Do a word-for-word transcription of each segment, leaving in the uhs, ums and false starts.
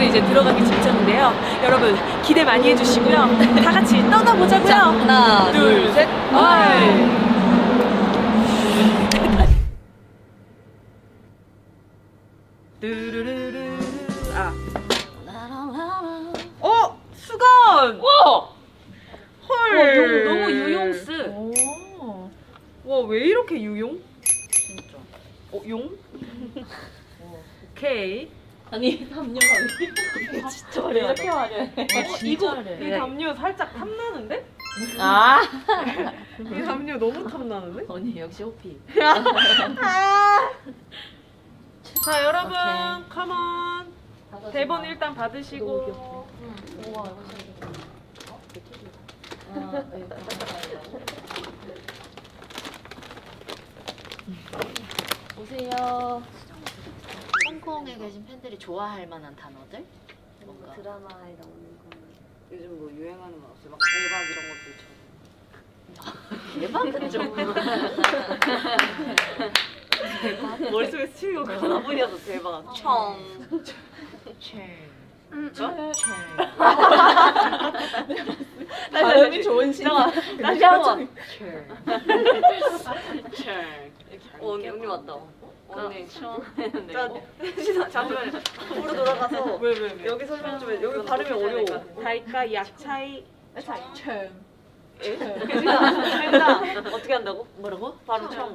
노래를 이제 들어가기 직전인데요. 여러분 기대 많이 해주시고요. 다 같이 떠나보자고요. 자, 하나, 둘, 둘 셋. 어이. 뚜루루루. 아. 어! 수건! 와! 헐! 와, 너무, 너무 유용스. 와, 왜 이렇게 유용? 진짜. 어, 용? 오케이. 아니, 담요가 왜 진짜 화려해. 이렇게 화려해. 어, 이거, 이 네. 담요 살짝 탐나는데? 아! 이 담요 너무 탐나는데? 언니, 역시 호피. 자, 여러분, 오케이. 컴온. 대본 일단 받으시고. 너무 귀엽다. 우와, 이거 진짜. 어? 아, 네. 오세요. 홍콩에 계신 팬들이 좋아할 만한 단어들? 뭔가 드라마에 나오는 거. 요즘 뭐 유행하는 거 없어요? 막 대박 이런 것도 있죠. 대박 좀 머릿속에 스치는 거 가나버려서 대박. 청. 발음이 좋은 신. 다시 한번. 어, 언니 언니 왔다. 언니. 자, 잠시만요. 으로 돌아가서. 왜, 왜, 왜? 여기 설명 좀 해. 여기 발음이 어려워. 달까 약차이. 예? 그러니까 어떻게 한다고? 뭐라고? 발음 청.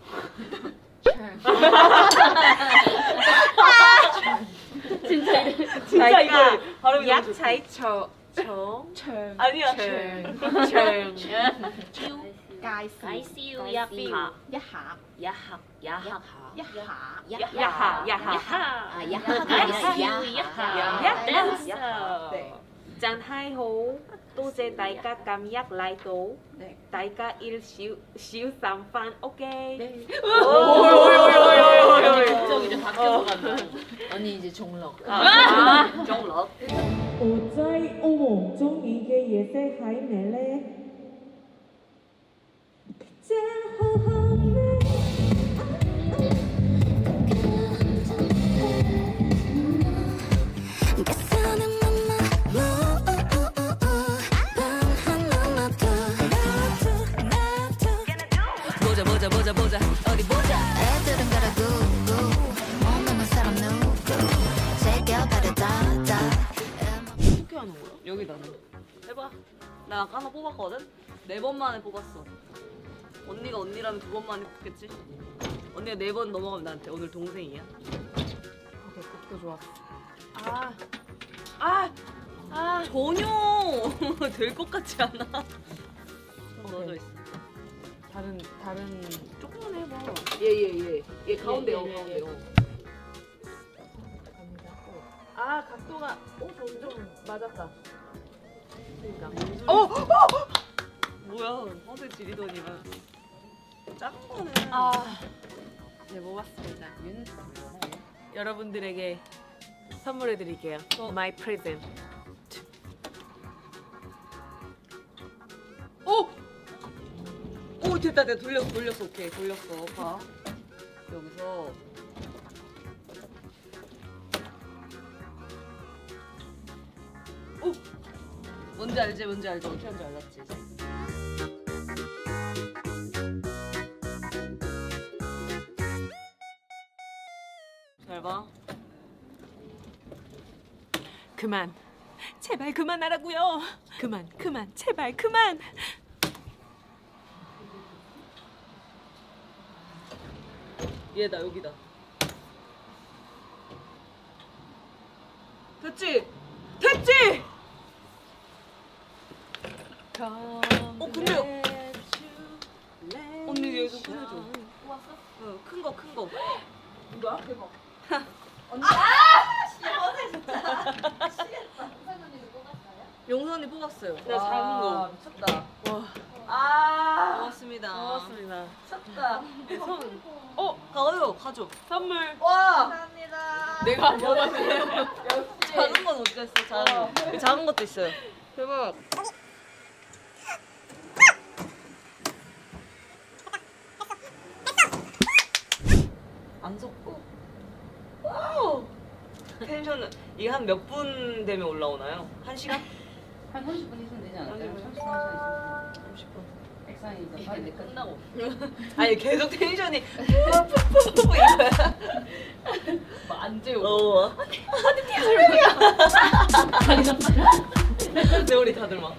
진짜 이래. 진짜 이거 발음이 약차이 쳐. 청. 아니야. 청. 아이씨유 야삐우 야학. 야학. 야학. 야하 야하, 야하. 아 야하가 아니라 야하. 야하 야, 댄스. 네. Chẳng hay hố, tôi sẽ đại ca cảm giác lại tố. Đại ca yêu xíu, xíu xàm phan, ok. 네. 오요요요요요요. 갑자기 이제 바뀌어서 간다. 언니 이제 종럭. 아, 정럽. 我最我中意嘅嘢即係咩咧？正好好咩？ 보자 보자 보자 보자 어디 보자. 애들은 가라고 없는 사람 누구 제껴봐도 다다 어떻게 하는 거야? 여기 나는. 해봐. 나 아까 하나 뽑았거든? 네 번 만에 뽑았어. 언니가 언니라면 두 번 만에 뽑겠지? 언니가 네 번 넘어가면 나한테 오늘 동생이야. 그것도 좋았어. 아, 아, 아 전혀 될 것 같지 않아. 넣어져 있어. 다른, 다른. 조금만 해봐. 예예예. 얘 가운데요, 예, 예, 예. 가운데요. 아, 각도가. 어, 점점 맞았다. 그러니까. 어, 어, 뭐야? 허세 지리더니만. 작은 거는. 아, 네, 뽑았습니다. 여러분들에게 선물해 드릴게요. My present. 오! 오 됐다 됐다 돌렸어 돌렸어 오케이 돌렸어 봐 여기서 오! 뭔지 알지 뭔지 알지 어떻게 하는지 알았지 이제 잘 봐. 그만. 제발 그만하라고요. 그만, 그만, 제발 그만. 얘다 여기다 됐지? 됐지? 어 근데 언니 얘 좀 꺼내줘. 뽑았어? 어, 큰 거, 큰 거. 뭐야? 대박. 용선이 뽑았어요. 내가 와, 작은 거. 미쳤다. 와. 아, 고맙습니다. 고맙습니다. 미쳤다. 네, 손. 어, 가요, 가져. 선물. 와. 감사합니다 내가 안 먹었네. 작은 건 어땠어? 작은 거. 작은 것도 있어요. 대박. 안 섞고. 와우. 텐션 텐션은 이게 한 몇 분 되면 올라오나요? 한 시간? 한 삼십 분 있으면 되지 않을까요? 삼십 분, 삼십 분. 액상이 이제 빨리 끝나고. 아니 계속 텐션이 푸푸푸푸 이거야. 안 재우고. 어. 근데 우리 다들 막.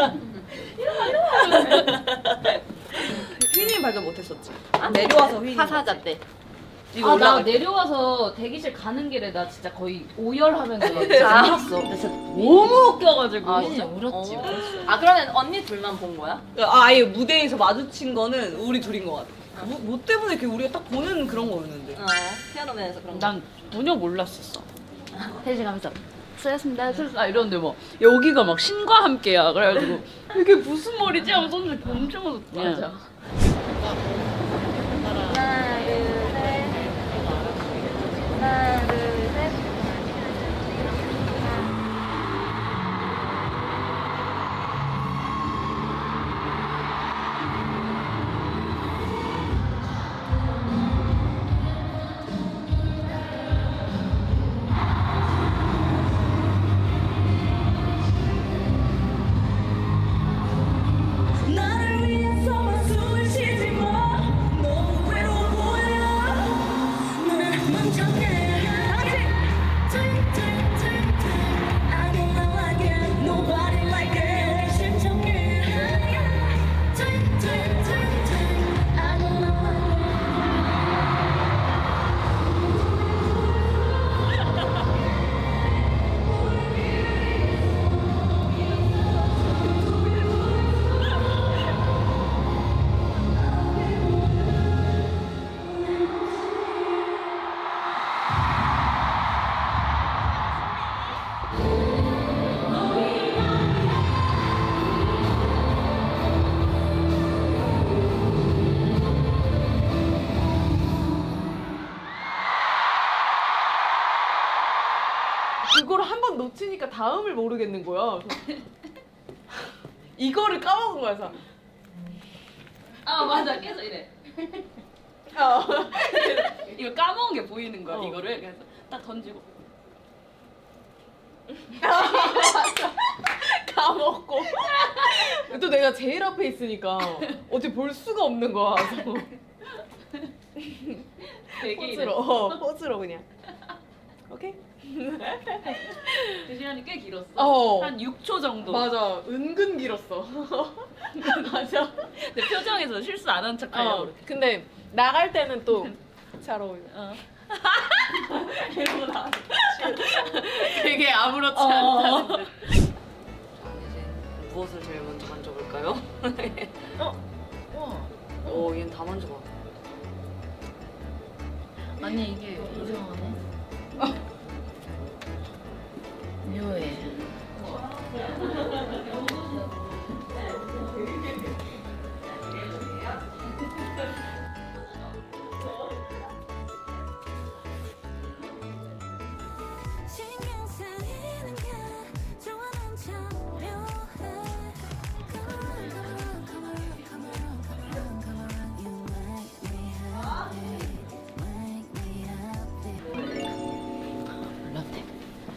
휘님 발견 못했었지? 아, 내려와서 휘님. 사사자 때. 이거 아, 나 올라갈 때. 내려와서 대기실 가는 길에 나 진짜 거의 오열하면서 진짜 울었어. 나 진짜 너무 웃겨가지고. 아 진짜 울었지. 어. 울었어. 아, 그러면 언니 둘만 본 거야? 아, 아예 무대에서 마주친 거는 우리 둘인 것 같아. 뭐, 뭐 때문에 이렇게 우리가 딱 보는 그런 거였는데. 어, 피아노맨에서 그런 거. 난 전혀 몰랐었어. 회식하면서 수고하셨습니다, 수고하셨습니다 이러는데 막 여기가 막 신과 함께야. 그래가지고 이게 무슨 말이지? 하면서 엄청 웃었어. 맞아. 하나, 둘, 셋. 하나, 둘, 셋. 나를 위해서만 숨을 쉬지 마. 너무 외로워 보여. 너는 멍청해. 다같이 I don't know like it. Nobody like it. 심청해. I don't know like it. 그거를 한 번 놓치니까 다음을 모르겠는 거야. 이거를 까먹은 거야. 그래서 아, 맞아. 계속 이래. 어. 이거 까먹은 게 보이는 거야, 어. 이거를. 그래서 딱 던지고. 까먹고 또 내가 제일 앞에 있으니까 어떻게 볼 수가 없는 거야. 그래서 되게 이래. 포즈로 어, 포즈로 그냥 오케이. 그 시간이 꽤 길었어. 어. 한 육 초 정도. 맞아, 은근 길었어. 맞아. 근데 표정에서 실수 안 한 척 하려고 어. 그래. 근데 나갈 때는 또 잘 어울려. 어. 이러고 나 되게 아무렇지 어. 않다는 듯. 자, 이제 무엇을 제일 먼저 만져볼까요? 와. 오, 얘는 다 만져봐. 아니 이게 이상하네. 묘해. 신경 쓰이는 게 좋아하는 참 묘해. Come on, come on, come on, come on, come on, come on. You make me happy, make me happy. 몰랐네.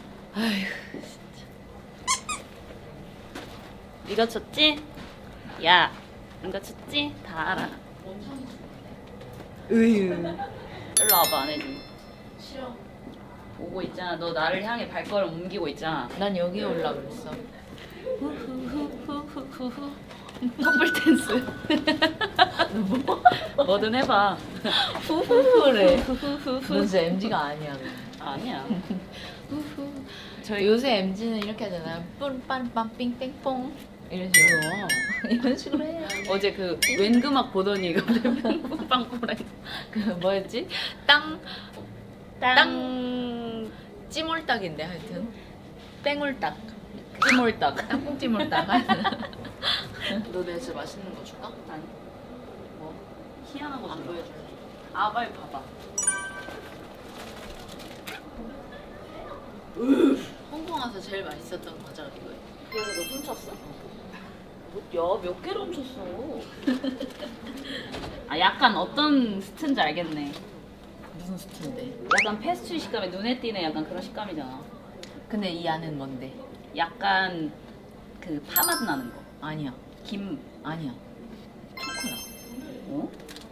이거 쳤지? 야, 이거 쳤지? 다 알아. 으유. 일로 와봐, 안 해줘. 싫어. 오고 있잖아. 너 나를 향해 발걸음 옮기고 있잖아. 난 여기 올라 그랬어. 후후후후후후. 커플 댄스. 뭐든 해봐. 후후후래. 후후후후. 너 진짜 엠지가 아니야. 너. 아니야. 저희 요새 엠지는 이렇게 하잖아요. 뿜빰빰 삥땡뽕 이런 식으로. 이런 식으로 해요. 어제 그 웬금악 보더니 이거 빵꾸라. 그 뭐였지? 땅 땅. 찌몰딱인데 하여튼 땡올딱. 찜홀딱. 땅콩 찌몰딱. 너네 진짜 맛있는 거 줄까? 아니. 뭐 희한한 거 안 보여줄래? 아, 빨리 봐봐. 홍콩 와서 제일 맛있었던 과자가 이거예요. 그래서 너 훔쳤어? 야, 몇 개를 훔쳤어? 아, 약간 어떤 스트인지 알겠네. 무슨 스튜인데? 약간 패스트리 식감에 눈에 띄는 약간 그런 식감이잖아. 근데 이 안은 뭔데? 약간 그 파맛 나는 거. 아니야. 김. 아니야. 초코야. 어?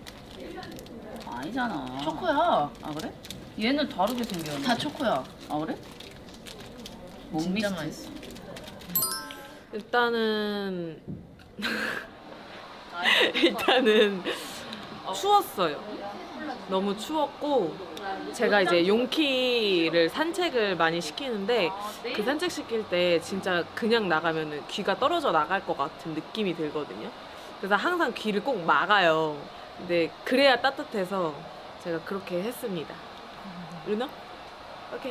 아니잖아. 초코야. 아 그래? 얘는 다르게 생겼는데. 다 초코야. 아 그래? 진짜 몽미스트? 맛있어. 일단은 일단은 추웠어요. 너무 추웠고 제가 이제 용키를 산책을 많이 시키는데 그 산책 시킬 때 진짜 그냥 나가면은 귀가 떨어져 나갈 것 같은 느낌이 들거든요. 그래서 항상 귀를 꼭 막아요. 근데 그래야 따뜻해서 제가 그렇게 했습니다. 루나? 오케이.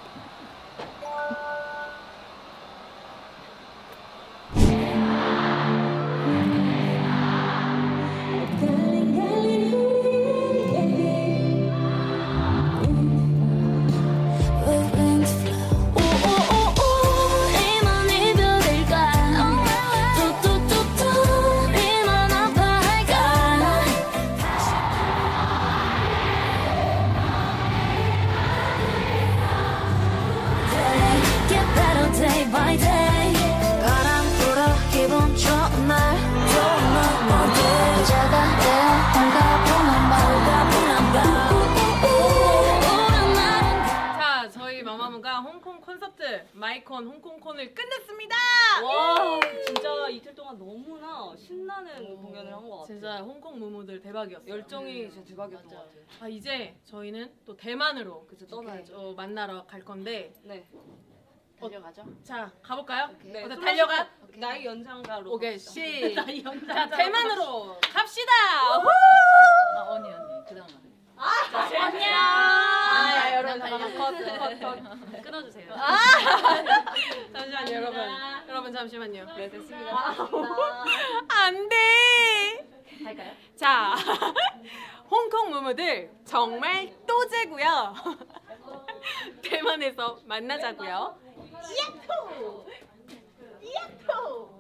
Day by day 바람 불어 기분 좋은 날 좋은 날 모두 자가 되어 홀가분한 밤 홀가분한 밤 자, 저희 마마무가 홍콩 콘서트 마이콘 홍콩콘을 끝냈습니다. 와 진짜 이틀 동안 너무나 신나는 공연을 한 것 같아. 진짜 홍콩 무무들 대박이었어요. 열정이 진짜 대박이었던 것 같아. 아 이제 저희는 또 대만으로 그쵸, 떠나야죠. 어, 만나러 갈 건데 네. 달려가죠. 자 가볼까요? 네. 어때, 술 달려가? 마시고 나이 연장가로. 오케이 갑시다. 시. 나이 연장가. 자 대만으로 갑시다. 아 언니 언니 그 다음 말. 안녕. 아, 여러분 난 잠깐 달려. 컷, 컷, 컷. 끊어주세요. 잠시만요 여러분. 여러분 잠시만요. 네 됐습니다. 됐습니다. 안 돼. 할까요? 자 홍콩 무무들 정말 또제고요. 대만에서 만나자고요. 야호! 야호!